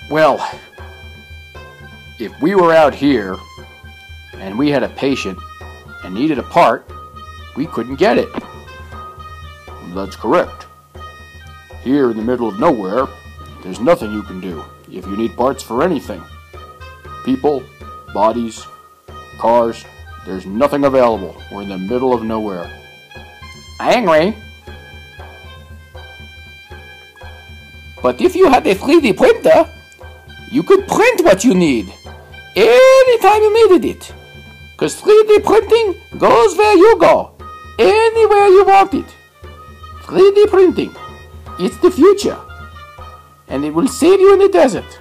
Well, if we were out here and we had a patient and needed a part, we couldn't get it. That's correct. Here in the middle of nowhere, there's nothing you can do if you need parts for anything. People, bodies, cars, there's nothing available. We're in the middle of nowhere. Angry? But if you had a 3D printer, you could print what you need anytime you needed it. Because 3D printing goes where you go, anywhere you want it. 3D printing, it's the future. And it will save you in the desert.